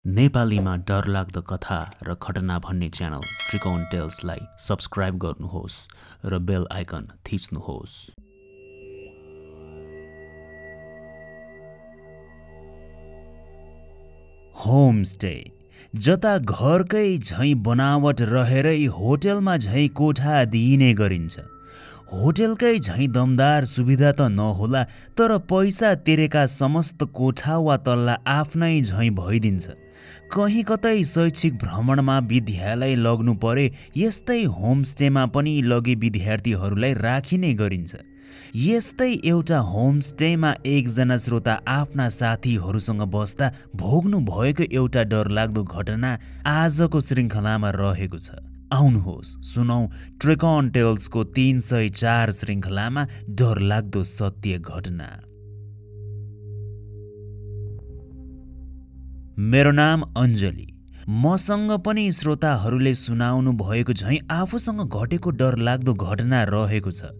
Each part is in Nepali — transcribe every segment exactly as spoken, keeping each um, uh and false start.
नेपालीमा डरलाग्दो कथा र घटना भन्ने च्यानल त्रिकोण टेल्सलाई सब्स्क्राइब गर्नुहोस् र बेल आइकन थिच्नुहोस्। होमस्टे जता घरकै झैं बनावट रहेरै होटलमा झैं कोठा दिइने गरिन्छ। होटलकै झैं दमदार सुविधा त नहोला, तर पैसा तिरेका समस्त कोठा वा तल्ला आफ्नै झैं भइदिन्छ। कहीँ कतै शैक्षिक भ्रमणमा विद्यालय लग्नु परे यस्तै होमस्टेमा पनि लगे विद्यार्थीहरूलाई राखिने गरिन्छ। यस्तै एउटा होमस्टेमा एकजना श्रोता आफ्ना साथीहरूसँग बस्दा भोग्नु भएको एउटा डरलाग्दो घटना आजको श्रृङ्खलामा रहेको छ। आउनुहोस् सुनौ त्रिकोण टेल्सको तीन सय चार श्रृङ्खलामा डरलाग्दो सत्य घटना। मेरो नाम अञ्जली। मसँग पनि श्रोताहरूले सुनाउनु भएको झैं आफूसँग घटेको डरलाग्दो घटना रहेको छ।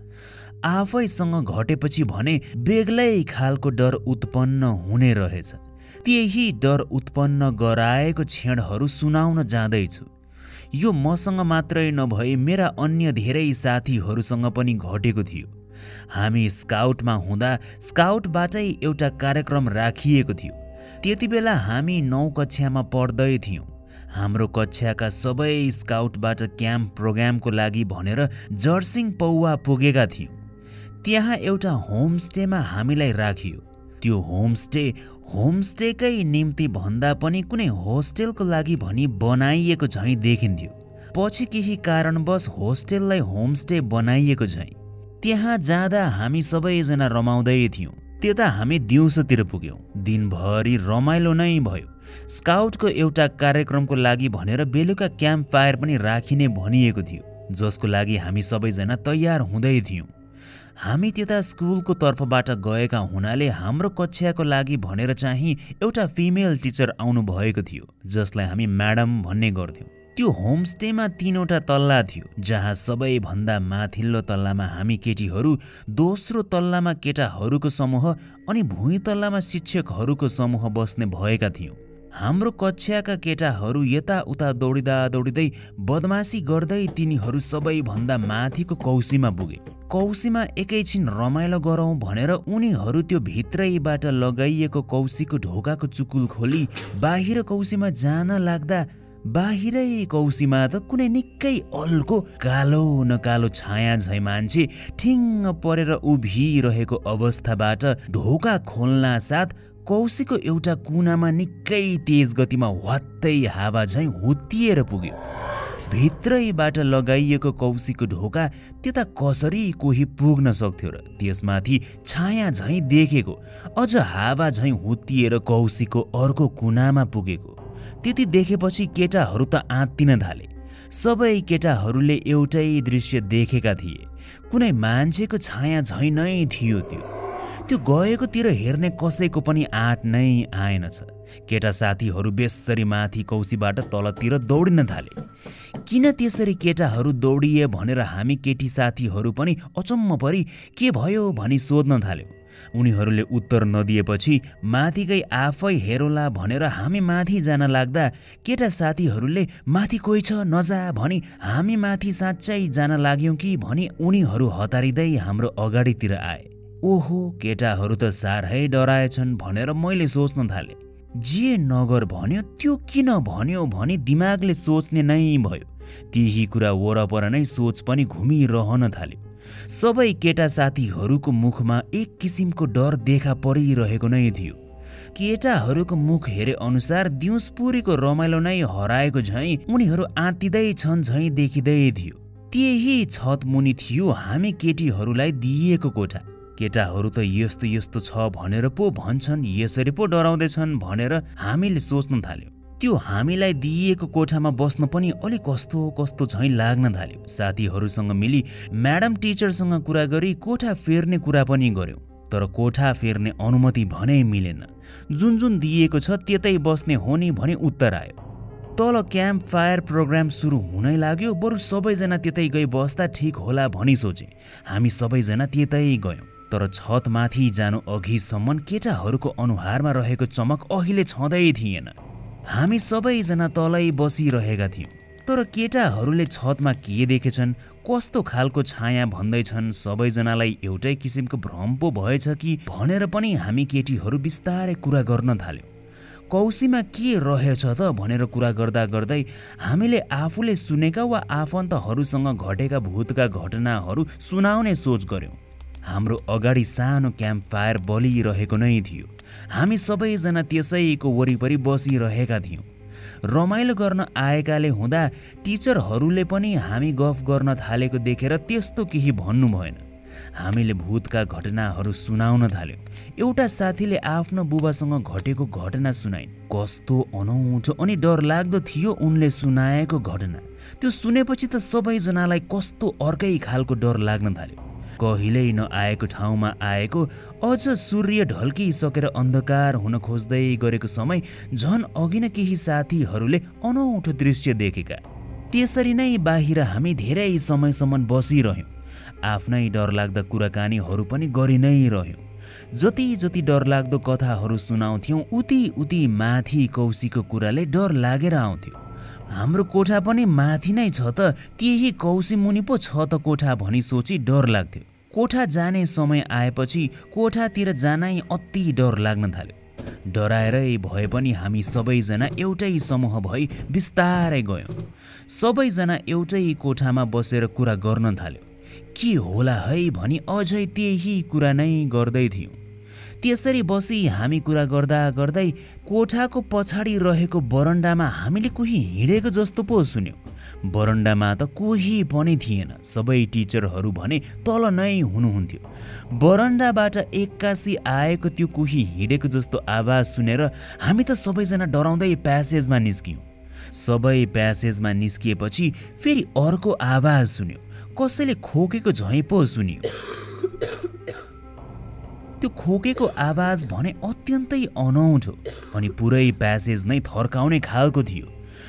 आफैसँग घटेपछि भने बेग्लै खालको डर उत्पन्न हुने रहेछ। त्यही डर उत्पन्न गराएको क्षणहरू सुनाउन जाँदैछु। यो मसँग मात्रै नभई मेरा अन्य धेरै साथीहरूसँग पनि घटेको थियो। हामी स्काउटमा हुँदा स्काउटबाटै एउटा कार्यक्रम राखिएको थियो। त्यति बेला हामी नौ कक्षामा पढ्दै थियौँ। हाम्रो कक्षाका सबै स्काउटबाट क्याम्प प्रोग्रामको लागि भनेर जर्सिङ पौवा पुगेका थियौँ। त्यहाँ एउटा होमस्टेमा हामीलाई राखियो। त्यो होमस्टे होमस्टेकै निम्ति भन्दा पनि कुनै होस्टेलको लागि भनी बनाइएको झैं देखिन्थ्यो। पछि केही कारणवश होस्टेललाई होमस्टे बनाइएको झैं। त्यहाँ जाँदा हामी सबैजना रमाउँदै थियौँ। त्यता हामी दिउँसोतिर पुग्यौँ। दिनभरि रमाइलो नै भयो। स्काउटको एउटा कार्यक्रमको लागि भनेर बेलुका क्याम्प फायर पनि राखिने भनिएको थियो, जसको लागि हामी सबैजना तयार हुँदै थियौँ। हामी त्यता स्कुलको तर्फबाट गएका हुनाले हाम्रो कक्षाको लागि भनेर चाहिँ एउटा फिमेल टिचर आउनु भएको थियो, जसलाई हामी म्याडम भन्ने गर्थ्यौँ। त्यो होमस्टेमा तीनवटा तल्ला थियो, जहाँ सबैभन्दा माथिल्लो तल्लामा हामी केटीहरू, दोस्रो तल्लामा केटाहरूको समूह अनि भुइँ तल्लामा शिक्षकहरूको समूह बस्ने भएका थियौँ। हाम्रो कक्षाका केटाहरू यताउता दौडिँदा दौडिँदै बदमासी गर्दै तिनीहरू सबैभन्दा माथिको कौसीमा पुगे। कौसीमा एकैछिन रमाइलो गरौँ भनेर उनीहरू त्यो भित्रैबाट लगाइएको कौसीको ढोकाको चुकुल खोली बाहिर कौसीमा जान लाग्दा बाहिरै कौसीमा त कुनै निकै अल्को कालो न कालो छाया झैं मान्छे ठिङ्ग परेर उभिरहेको अवस्थाबाट ढोका खोल्न साथ कौसीको एउटा कुनामा निकै तेज गतिमा वात्तै हावा झैं हुत्तिएर पुग्यो। भित्रैबाट लगाइएको कौसीको ढोका त्यता कसरी कोही पुग्न सक्थ्यो र त्यसमाथि छाया झैं देखेको अझ हावा झैं हुत्तिएर कौसीको अर्को कुनामा पुगेको। त्यति देखेपछि केटाहरू त आत्तिन थाले। सबै केटाहरूले एउटै दृश्य देखेका थिए। कुनै मान्छेको छाया झैं नै थियो। त्यो त्यो गएकोतिर हेर्ने कसैको पनि आँट नै आएनछ। केटा साथीहरू बेसरी माथि कौसीबाट तलतिर दौडिन थाले। किन त्यसरी केटाहरू दौडिए भनेर हामी केटी साथीहरू पनि अचम्म परी के भयो भनी सोध्न थाल्यौँ। उनीहरूले उत्तर नदिएपछि माथिकै आफै हेरोला भनेर हामी माथि जान लाग्दा केटा साथीहरूले माथि कोही छ नजा भनी हामी माथि साँच्चै जान लाग्यौँ कि भनी उनीहरू हतारिँदै हाम्रो अगाडितिर आए। ओहो, केटाहरू त साह्रै डराएछन् भनेर मैले सोच्न थालेँ। जे नगर भन्यो त्यो किन भन्यो भनी दिमागले सोच्ने नै भयो। त्यही कुरा वरपर नै सोच पनि घुमिरहन थाल्यो। सबै केटा साथीहरूको मुखमा एक किसिमको डर देखा परिरहेको नै थियो। केटाहरूको मुख हेरे अनुसार दिउँसपुरीको रमाइलो नै हराएको झैं उनीहरू आँतिदै छन् झैं देखिँदै थियो। त्यही छत मुनि थियो हामी केटीहरूलाई दिइएको कोठा। केटाहरू त यस्तो यस्तो छ भनेर पो भन्छन्, यसरी पो डराउँदैछन् भनेर हामीले सोच्न थाल्यौँ। त्यो हामीलाई दिइएको कोठामा बस्न पनि अलि कस्तो कस्तो झैं लाग्न थाल्यो। साथीहरूसँग मिली म्याडम टिचरसँग कुरा गरी कोठा फेर्ने कुरा पनि गर्यौँ, तर कोठा फेर्ने अनुमति भने मिलेन। जुन जुन दिइएको छ त्यतै बस्ने हो नि भने उत्तर आयो। तल क्याम्प फायर प्रोग्राम सुरु हुनै लाग्यो। बरु सबैजना त्यतै गई बस्दा ठिक होला भनी सोचे। हामी सबैजना त्यतै गयौँ। तर छत माथि जानु अघिसम्म केटाहरूको अनुहारमा रहेको चमक अहिले छँदै थिएन। हामी सबैजना तलै बसिरहेका थियौँ। तर केटाहरूले छतमा के देखेछन्, कस्तो खालको छाया भन्दैछन्, सबैजनालाई एउटै किसिमको भ्रम पो भएछ कि भनेर पनि हामी केटीहरू बिस्तारै कुरा गर्न थाल्यौँ। कौसीमा के रहेछ त भनेर कुरा गर्दा गर्दै हामीले आफूले सुनेका वा आफन्तहरूसँग घटेका भूतका घटनाहरू सुनाउने सोच गर्यौँ। हाम्रो अगाडि सानो क्याम्प फायर बलिरहेको नै थियो। हामी सबैजना त्यसैको वरिपरि बसिरहेका थियौँ। रमाइलो गर्न आएकाले हुँदा टिचरहरूले पनि हामी गफ गर्न थालेको देखेर त्यस्तो केही भन्नु भएन। हामीले भूतका घटनाहरू सुनाउन थाल्यौँ। एउटा साथीले आफ्नो बुबासँग घटेको घटना सुनाइन्। कस्तो अनौठो अनि डरलाग्दो थियो उनले सुनाएको घटना। त्यो सुनेपछि त सबैजनालाई कस्तो अर्कै खालको डर लाग्न थाल्यो। कहिल्यै नआएको ठाउँमा आएको, अझ सूर्य ढल्किसकेर अन्धकार हुन खोज्दै गरेको समय झन् अघि नै केही साथीहरूले अनौठो दृश्य देखेका। त्यसरी नै बाहिर हामी धेरै समयसम्म बसिरह्यौँ। आफ्नै डरलाग्दा कुराकानीहरू पनि गरि नै रह्यौँ। जति जति डरलाग्दो कथाहरू सुनाउँथ्यौँ उति उति माथि कौशीको कुराले डर लागेर आउँथ्यो। हाम्रो कोठा पनि माथि नै छ त, त्यही कौशी मुनि पो छ त कोठा भनी सोची डर लाग्थ्यो। कोठा जाने समय आएपछि कोठातिर जानै अति डर लाग्न थाल्यो। डराएरै भए पनि हामी सबैजना एउटै समूह भई बिस्तारै गयौँ। सबैजना एउटै कोठामा बसेर कुरा गर्न थाल्यो। के होला है भनी अझै त्यही कुरा नै गर्दै थियौँ। त्यसरी बसी हामी कुरा गर्दा गर्दै कोठाको पछाडि रहेको बरन्डामा हामीले कोही हिँडेको जस्तो पो सुन्यौँ। बरन्डामा त कोही पनि थिएन। सबै टिचरहरू भने तल नै हुनुहुन्थ्यो। बरन्डाबाट एक्कासी आएको त्यो कोही हिँडेको जस्तो आवाज सुनेर हामी त सबैजना डराउँदै प्यासेजमा निस्कियौँ। सबै प्यासेजमा निस्किएपछि फेरि अर्को आवाज सुन्यौँ। कसैले खोकेको झैँ पो सुनियो। त्यो खोकेको आवाज भने अत्यन्तै अनौठो अनि पुरै प्यासेज नै थर्काउने खालको थियो।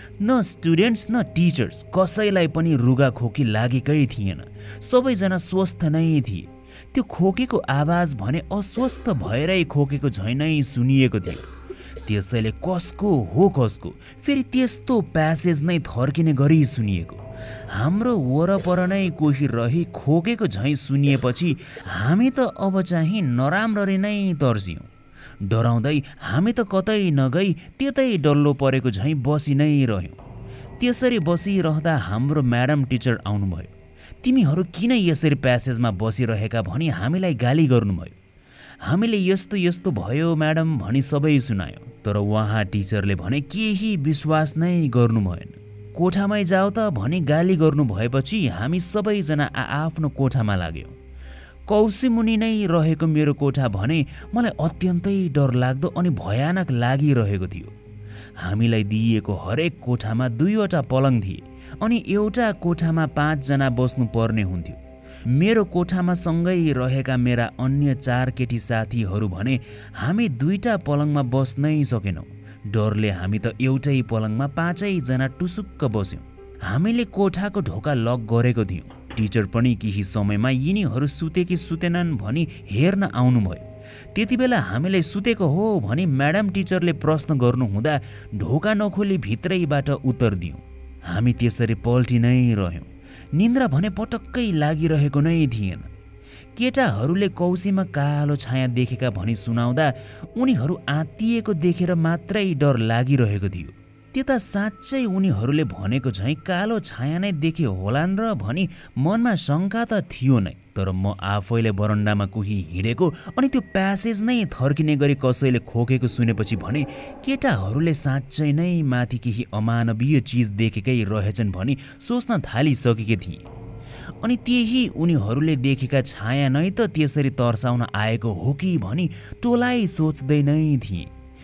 न स्टुडेन्ट्स न टिचर्स कसैलाई पनि रुगा खोकी लागेकै थिएन। सबैजना स्वस्थ नै थिए। त्यो खोकेको आवाज भने अस्वस्थ भएरै खोकेको झैँ नै सुनिएको थियो। त्यसैले कसको हो कसको फेरि त्यस्तो प्यासेज नै थर्किने गरी सुनिएको। हाम्रो वरपर नै कोही रही खोकेको झैँ सुनिएपछि हामी त अब चाहिँ नराम्ररी नै तर्सियौँ। डराउँदै हामी त कतै नगई त्यतै डल्लो परेको झैँ बसी नै रह्यौँ। त्यसरी बसिरहँदा हाम्रो म्याडम टिचर आउनुभयो। तिमीहरू किन यसरी प्यासेजमा बसिरहेका भनी हामीलाई गाली गर्नुभयो। हामीले यस्तो यस्तो भयो म्याडम भनी सबै सुनायौँ। तर उहाँ टिचरले भने केही विश्वास नै गर्नु भएन। कोठामै जाऊ त भनी गाली गर्नु भएपछि हामी सबैजना आआफ्नो कोठामा लाग्यौँ। कौशी मुनि नै रहेको मेरो कोठा भने मलाई अत्यन्तै डरलाग्दो अनि भयानक लागिरहेको थियो। हामीलाई दिइएको हरेक कोठामा दुईवटा पलङ थिए अनि एउटा कोठामा पाँचजना बस्नु पर्ने हुन्थ्यो। मेरो कोठामा सँगै रहेका मेरा अन्य चार केटी साथीहरू भने हामी दुईटा पलङमा बस्नै सकेनौँ। डरले हामी त एउटै पलङमा पाँचैजना टुसुक्क बस्यौँ। हामीले कोठाको ढोका लक गरेको थियौँ। टिचर पनि केही समयमा यिनीहरू सुते कि सुतेनन् भनी हेर्न आउनुभयो। त्यति बेला हामीलाई सुतेको हो भनी म्याडम टिचरले प्रश्न गर्नुहुँदा ढोका नखोली भित्रैबाट उत्तर दियौँ। हामी त्यसरी पल्टी नै रह्यौँ। निन्द्रा भने पटक्कै लागिरहेको नै थिएन। केटाहरूले कौशीमा कालो छाया देखेका भनी सुनाउँदा उनीहरू आत्तिएको देखेर मात्रै डर लागिरहेको थियो। त्यता साँच्चै उनीहरूले भनेको झैँ कालो छाया नै देखे होलान् र भनी मनमा शङ्का त थियो नै। तर म आफैले बरन्डामा कोही हिँडेको अनि त्यो प्यासेज नै थर्किने गरी कसैले खोकेको सुनेपछि भने केटाहरूले साँच्चै नै माथि केही अमानवीय चिज देखेकै रहेछन् भनी सोच्न थालिसकेकी थिए। अनि त्यही उनीहरूले देखेका छाया नै त त्यसरी तर्साउन आएको हो कि भनी टोलाइ सोच्दै नै थिए।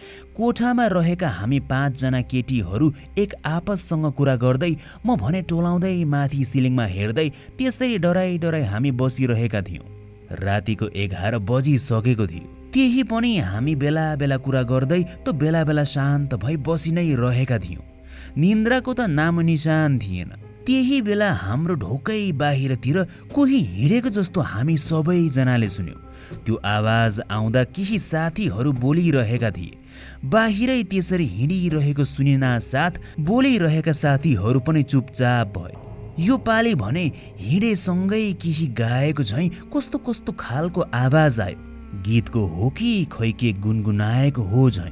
कोठामा रहेका हामी पाँचजना केटीहरू एक आपससँग कुरा गर्दै म भने टोलाउँदै माथि सिलिङमा हेर्दै त्यसरी डराइ डराइ हामी बसिरहेका थियौँ। रातिको एघार बजिसकेको थियो। त्यही पनि हामी बेला बेला कुरा गर्दै त बेला बेला शान्त भई बसि नै रहेका थियौँ। निन्द्राको त नाम निशान थिएन। त्यही बेला हाम्रो ढोकै बाहिरतिर कोही हिँडेको जस्तो हामी सबैजनाले सुन्यौँ। त्यो आवाज आउँदा केही साथीहरू बोलिरहेका थिए। बाहिरै त्यसरी हिँडिरहेको सुनिना साथ बोलिरहेका साथीहरू पनि चुपचाप भए। यो पालि भने हिँडेसँगै केही गाएको झैँ कस्तो कस्तो खालको आवाज आयो। गीतको हो कि खै के गुनगुनाएको हो झैँ,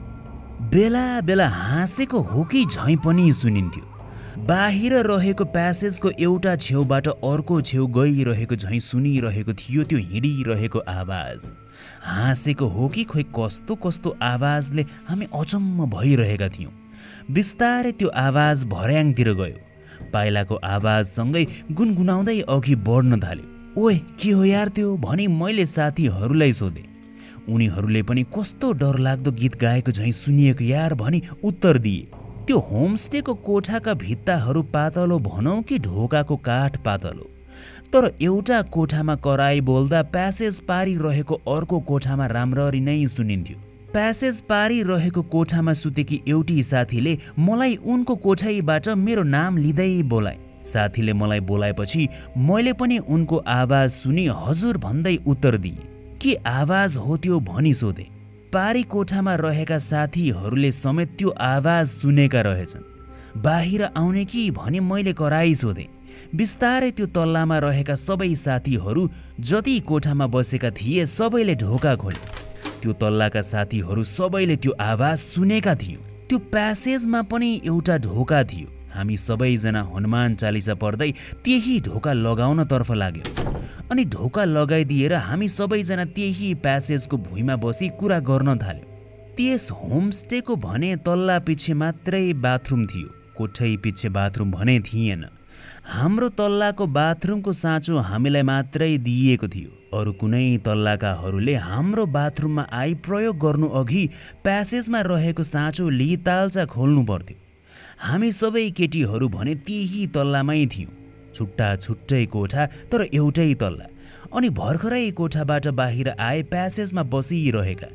बेला बेला हाँसेको हो कि झैँ पनि सुनिन्थ्यो। बाहिर रहेको प्यासेजको एउटा छेउबाट अर्को छेउ गइरहेको झैँ सुनिरहेको थियो त्यो हिँडिरहेको आवाज। हाँसेको हो कि खोइ कस्तो कस्तो आवाजले हामी अचम्म भइरहेका थियौँ। बिस्तारै त्यो आवाज भर्याङतिर गयो। पाइलाको आवाजसँगै गुनगुनाउँदै अघि बढ्न थाल्यो। ओए के हो यार त्यो भनी मैले साथीहरूलाई सोधेँ। उनीहरूले पनि कस्तो डरलाग्दो गीत गाएको झैँ सुनिएको यार भनी उत्तर दिए। त्यो होमस्टेको कोठाका भित्ताहरू पातलो भनौँ कि ढोकाको काठ पातलो, तर एउटा कोठामा कराई बोल्दा प्यासेज पारी रहेको अर्को कोठामा राम्ररी नै सुनिन्थ्यो। प्यासेज पारी रहेको कोठामा सुतेकी एउटी साथीले मलाई उनको कोठाबाट मेरो नाम लिँदै बोलाए। साथीले मलाई बोलाएपछि मैले पनि उनको आवाज सुनि हजुर भन्दै उत्तर दिएँ। के आवाज हो त्यो भनी सोधेँ। पारी कोठामा रहेका साथीहरूले समेत त्यो आवाज सुनेका रहेछन्। बाहिर आउने कि भनी मैले कराई सोधेँ। बिस्तारै त्यो तल्लामा रहेका सबै साथीहरू जति कोठामा बसेका थिए सबैले ढोका खोले। त्यो तल्लाका साथीहरू सबैले त्यो आवाज सुनेका थियौँ। त्यो प्यासेजमा पनि एउटा ढोका थियो। हामी सबैजना हनुमान चालिसा पढ्दै त्यही ढोका लगाउनतर्फ लाग्यौँ। अनि ढोका लगाइदिएर हामी सबैजना त्यही प्यासेजको भुइँमा बसी कुरा गर्न थाल्यौँ। त्यस होमस्टेको भने तल्ला पछि मात्रै बाथरुम थियो, कोठै पछि बाथरुम भने थिएन। हाम्रो तल्लाको बाथरुमको साँचो हामीलाई मात्रै दिइएको थियो। अरू कुनै तल्लाकाहरूले हाम्रो बाथरुममा आई प्रयोग गर्नु अघि प्यासेजमा रहेको साँचो लिई ताल्चा खोल्नु पर्थ्यो। हामी सबै केटीहरू भने त्यही तल्लामै थियौँ। छुट्टा छुट्टै कोठा तर एउटै तल्ला। अनि भर्खरै कोठाबाट बाहिर आए प्यासेजमा बसिरहेका।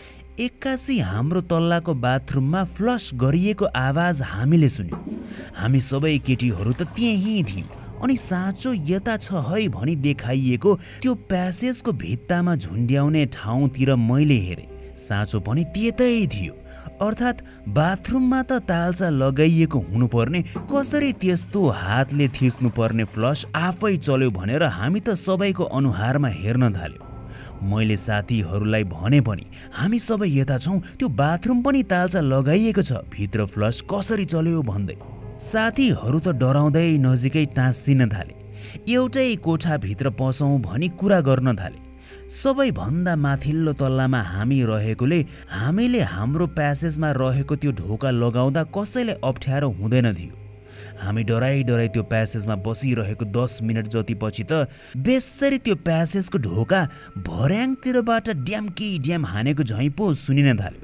एक्कासी हाम्रो तल्लाको बाथरुममा फ्लस गरिएको आवाज हामीले सुन्यौँ। हामी सबै केटीहरू त त्यहीँ थियौँ। अनि साँचो यता छ है भनी देखाइएको त्यो प्यासेजको भित्तामा झुन्ड्याउने ठाउँतिर मैले हेरेँ। साँचो पनि त्यतै थियो। अर्थात् बाथरुममा त तालचा लगाइएको हुनुपर्ने, कसरी त्यस्तो हातले थिच्नुपर्ने फ्लस आफै चल्यो भनेर हामी त सबैको अनुहारमा हेर्न थाल्यौँ। मैले साथीहरूलाई भने पनि हामी सबै यता छौँ, त्यो बाथरुम पनि तालचा लगाइएको छ, भित्र फ्लस कसरी चल्यो भन्दै। साथीहरू त डराउँदै नजिकै टाँसिन थाले। एउटै कोठाभित्र पसौँ भनी कुरा गर्न थाले। सबैभन्दा माथिल्लो तल्लामा हामी रहेकोले हामीले हाम्रो प्यासेजमा रहेको त्यो ढोका लगाउँदा कसैलाई अप्ठ्यारो हुँदैन थियो। हामी डराइ डराइ त्यो प्यासेजमा बसिरहेको दस मिनट जति पछि त बेसरी त्यो प्यासेजको ढोका भर्याङतिरबाट ड्याम्की ड्याम हानेको झैँ पो सुनिन थाल्यो।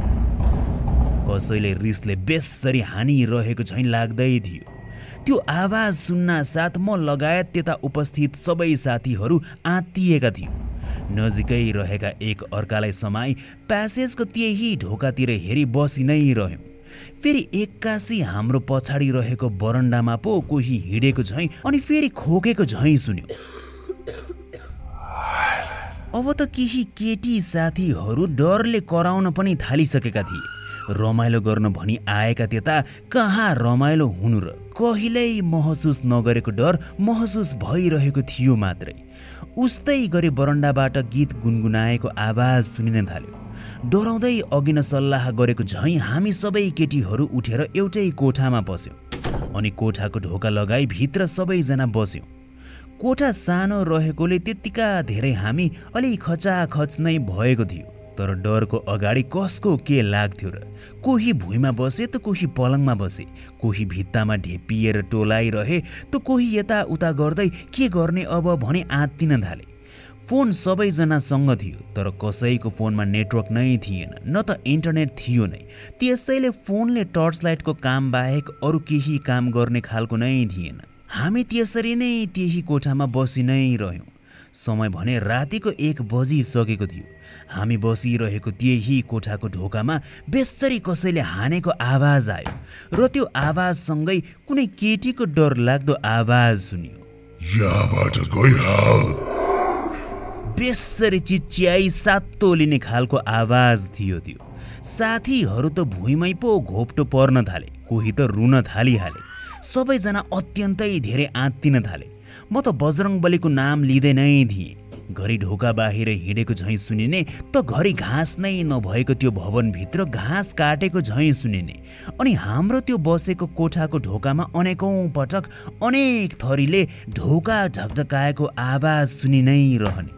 कसैले रिसले बेसरी हानिरहेको झैँ लाग्दै थियो। त्यो आवाज सुन्न साथ म लगायत त्यता उपस्थित सबै साथीहरू आत्तिएका थियौँ। नजिकै रहेका एक अर्कालाई समाई प्यासेजको त्यही ढोकातिर हेरी बसि नै रह्यौँ। फेरि एक्कासी हाम्रो पछाडि रहेको बरन्डामा पो कोही हिँडेको झैँ अनि फेरि खोकेको झैँ सुन्यौँ। अब त केही केटी साथीहरू डरले कराउन पनि थालिसकेका थिए। रमाइलो गर्न भनी आएका त्यता कहाँ रमाइलो हुनु र, कहिल्यै महसुस नगरेको डर महसुस भइरहेको थियो मात्रै। उस्तै गरी बरन्डाबाट गीत गुनगुनाएको आवाज सुनिन थाल्यो। डराउँदै अघिन सल्लाह गरेको झैँ हामी सबै केटीहरू उठेर एउटै कोठामा बस्यौँ। अनि कोठाको ढोका लगाई भित्र सबैजना बस्यौँ। कोठा सानो रहेकोले त्यत्तिका धेरै हामी अलि खचाखच नै भएको थियो। तर डरको अगाडि कसको के लाग्थ्यो र। कोही भुइँमा बसे त कोही पलङमा बसे, कोही भित्तामा ढेपिएर टोलाइरहे त कोही यताउता गर्दै के गर्ने अब भनी आत्तिन थाले। फोन सबैजनासँग थियो तर कसैको फोनमा नेटवर्क नै थिएन, न त इन्टरनेट थियो नै। त्यसैले फोनले टर्च लाइटको काम बाहेक अरू केही काम गर्ने खालको नै थिएन। हामी त्यसरी नै त्यही कोठामा बसि नै रह्यौँ। समय भने रातिको एक बजिसकेको थियो। हामी बसिरहेको त्यही कोठाको ढोकामा बेसरी कसैले हानेको आवाज आयो र त्यो आवाजसँगै कुनै केटीको डरलाग्दो आवाज सुनियो। यहाँबाट गइहाल। बेसरी चिच्याई सातो लिने खालको आवाज थियो त्यो। साथीहरू त भुइँमै पो घोप्टो पर्न थाले, कोही त रुन थालिहाले। सबैजना अत्यन्तै धेरै आत्तिन थाले। म त बजरङबलीको नाम लिँदै नै थिएँ। घरि ढोका बाहिर हिँडेको झैँ सुनिने त घरि घाँस नै नभएको त्यो भवनभित्र घाँस काटेको झैँ सुनिने। अनि हाम्रो त्यो बसेको कोठाको ढोकामा अनेकौं पटक अनेक थरीले ढोका ढकढकाएको आवाज सुनि नै रहने।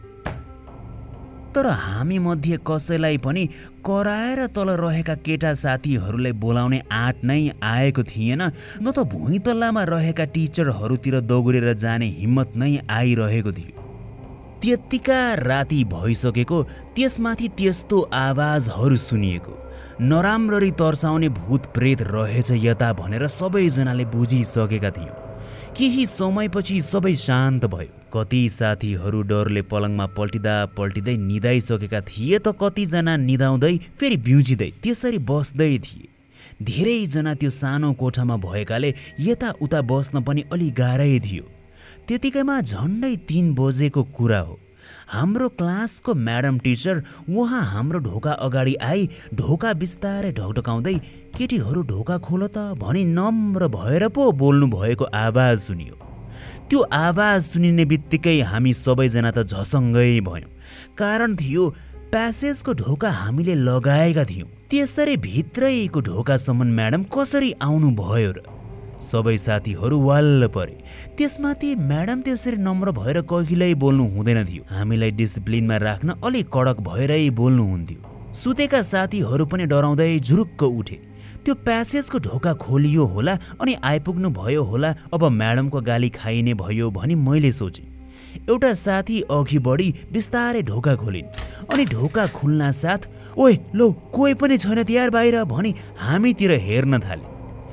तर हामी मध्ये कसैलाई पनि कराएर तल रहेका केटा साथीहरूलाई बोलाउने आँट नै आएको थिएन, न त भुइँतल्लामा रहेका टिचरहरूतिर दौडेर जाने हिम्मत नै आइरहेको थियो। त्यत्तिका राति भइसकेको, त्यसमाथि त्यस्तो आवाजहरू सुनिएको, नराम्ररी तर्साउने भूत प्रेत रहेछ यता भनेर सबैजनाले बुझिसकेका थियौँ। केही समयपछि सबै शान्त भयो। कति साथीहरू डरले पलङमा पल्टिँदा पल्टिँदै निदाइसकेका थिए त कतिजना निदाउँदै फेरि बिउजिँदै त्यसरी बस्दै थिए। धेरैजना त्यो सानो कोठामा भएकाले यताउता बस्न पनि अलि गाह्रै थियो। त्यतिकैमा झन्डै तीन बजेको कुरा हो। हाम्रो क्लासको म्याडम टिचर उहाँ हाम्रो ढोका अगाडि आई ढोका बिस्तारै ढकढकाउँदै केटीहरू ढोका खोल त भनी नम्र भएर पो बोल्नु भएको आवाज सुनियो। त्यो आवाज सुनिने बित्तिकै हामी सबैजना त झसङ्गै भयौँ। कारण थियो प्यासेजको ढोका हामीले लगाएका थियौँ। त्यसरी भित्रैको ढोकासम्म म्याडम कसरी आउनु भयो र? सबै साथीहरू वाल्ल परे। त्यसमाथि म्याडम त्यसरी नम्र भएर कहिल्यै बोल्नु हुँदैन थियो। हामीलाई डिसिप्लिनमा राख्न अलि कडक भएरै बोल्नुहुन्थ्यो। सुतेका साथीहरू पनि डराउँदै झुरुक्क उठे। त्यो प्यासेजको ढोका खोलियो होला अनि आइपुग्नु भयो होला, अब म्याडमको गाली खाइने भयो भनी मैले सोचेँ। एउटा साथी अघि बढी बिस्तारै ढोका खोलिन् अनि ढोका खुल्ना साथ ओए लो कोही पनि छैन त्यार बाहिर भनी हामीतिर हेर्न थाले।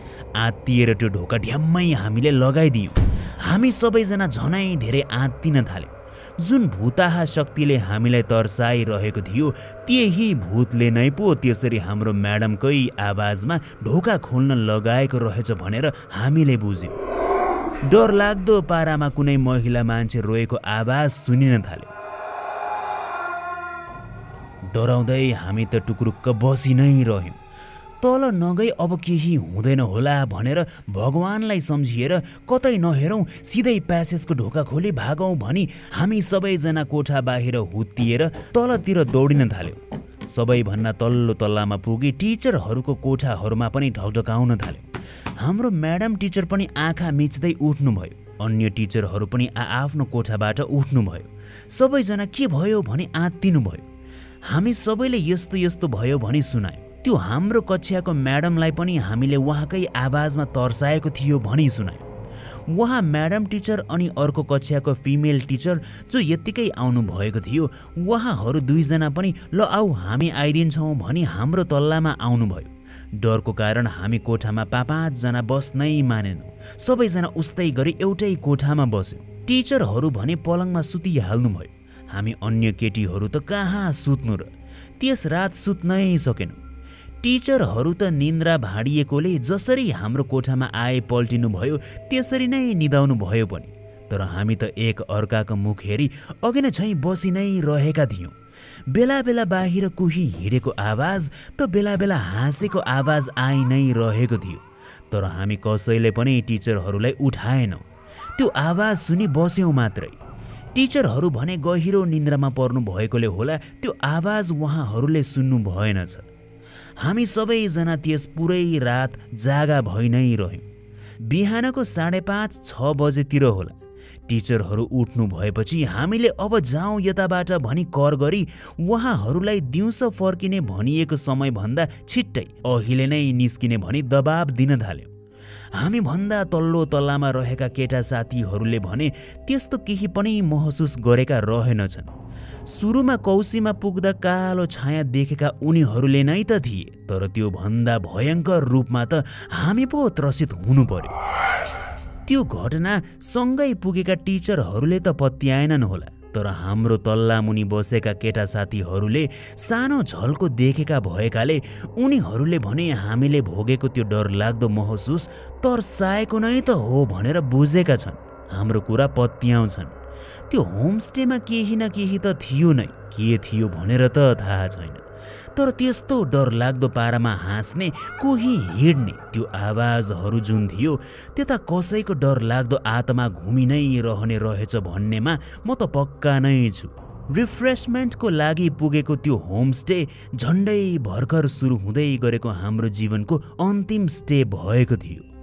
आत्तिएर त्यो ढोका ढ्याम्मै हामीले लगाइदियौँ। हामी सबैजना झनै धेरै आत्तिन थाल्यौँ। जुन भूताहा शक्तिले हामीलाई तर्साइरहेको थियो त्यही भूतले नै पो त्यसरी हाम्रो म्याडमकै आवाजमा ढोका खोल्न लगाएको रहेछ भनेर हामीले बुझ्यौँ। डरलाग्दो पारामा कुनै महिला मान्छे रोएको आवाज सुनिन थाल्यो। डराउँदै हामी त टुक्रुक्क बसी नै रह्यौँ। तल नगई अब केही हुँदैन होला भनेर भगवानलाई सम्झिएर कतै नहेरौँ सिधै प्यासेजको ढोका खोली भागौँ भनी हामी सबैजना कोठा बाहिर हुत्तिएर तलतिर दौडिन थाल्यौँ। सबैभन्दा तल्लो तल्लामा पुगी टिचरहरूको कोठाहरूमा पनि ढकढकाउन थाल्यौँ। हाम्रो म्याडम टिचर पनि आँखा मिच्दै उठ्नुभयो। अन्य टिचरहरू पनि आआफ्नो कोठाबाट उठ्नुभयो। सबैजना के भयो भनी आत्तिनु भयो। हामी सबैले यस्तो यस्तो भयो भनी सुनायौँ। त्यो हाम्रो कक्षाको म्याडमलाई पनि हामीले उहाँकै आवाजमा तर्साएको थियो भनी सुनायौँ। उहाँ म्याडम टिचर अनि अर्को कक्षाको फिमेल टिचर जो यत्तिकै आउनु भएको थियो, उहाँहरू दुईजना पनि ल आऊ हामी आइदिन्छौँ भनी हाम्रो तल्लामा आउनुभयो। डरको कारण हामी कोठामा पाँच पाँचजना बस्नै मानेनौँ। सबैजना उस्तै गरी एउटै कोठामा बस्यौँ। टिचरहरू भने पलङमा सुतिहाल्नुभयो। हामी अन्य केटीहरू त कहाँ सुत्नु र? त्यस रात सुत्नै सकेनौँ। टिचरहरू त निन्द्रा भाँडिएकोले जसरी हाम्रो कोठामा आए पल्टिनु भयो त्यसरी नै निदाउनु भयो पनि। तर हामी त एक अर्काको मुख हेरी अघि नै झैँ बसी नै रहेका थियौँ। बेला बेला बाहिर कोही हिँडेको आवाज त बेला बेला हाँसेको आवाज आइ नै रहेको थियो। तर हामी कसैले पनि टिचरहरूलाई उठाएनौँ। त्यो आवाज सुनि बस्यौँ मात्रै। टिचरहरू भने गहिरो निन्द्रामा पर्नु भएकोले होला त्यो आवाज उहाँहरूले सुन्नु भएनछ। हामी सबैजना त्यस पुरै रात जागा भइ नै रह्यौँ। बिहानको साढे पाँच छ बजेतिर होला टिचरहरू उठ्नु भएपछि हामीले अब जाउँ यताबाट भनी कर गरी उहाँहरूलाई दिउँसो फर्किने भनिएको समयभन्दा छिट्टै अहिले नै निस्किने भनी दबाब दिन थाल्यौँ। हामी भन्दा तल्लो तल्लामा रहेका केटा साथीहरूले भने त्यस्तो केही पनि महसुस गरेका रहेनछन्। सुरुमा कौसीमा पुग्दा कालो छाया देखेका उनीहरूले नै त थिए, तर त्यो भन्दा भयङ्कर रूपमा त हामी पो त्रसित हुनु पर्यो। त्यो घटना सँगै पुगेका टिचरहरूले त पत्याएनन् होला, तर हाम्रो तल्ला मुनि बसेका केटा साथीहरूले सानो झल्को देखेका भएकाले उनीहरूले भने हामीले भोगेको त्यो डरलाग्दो महसुस तर्साएको नै त हो भनेर बुझेका छन्। हाम्रो कुरा पत्याउँछन्। त्यो होमस्टेमा केही न केही त थियो नै, के थियो भनेर त थाहा छैन। तर त्यस्तो डरलाग्दो पारामा हाँस्ने, कोही हिँड्ने त्यो आवाजहरू जुन थियो, त्यता कसैको डरलाग्दो आत्मा घुमि नै रहने रहेछ भन्नेमा म त पक्का नै छु। रिफ्रेसमेन्टको लागि पुगेको त्यो होमस्टे झन्डै भर्खर सुरु हुँदै गरेको हाम्रो जीवनको अन्तिम स्टे भएको थियो।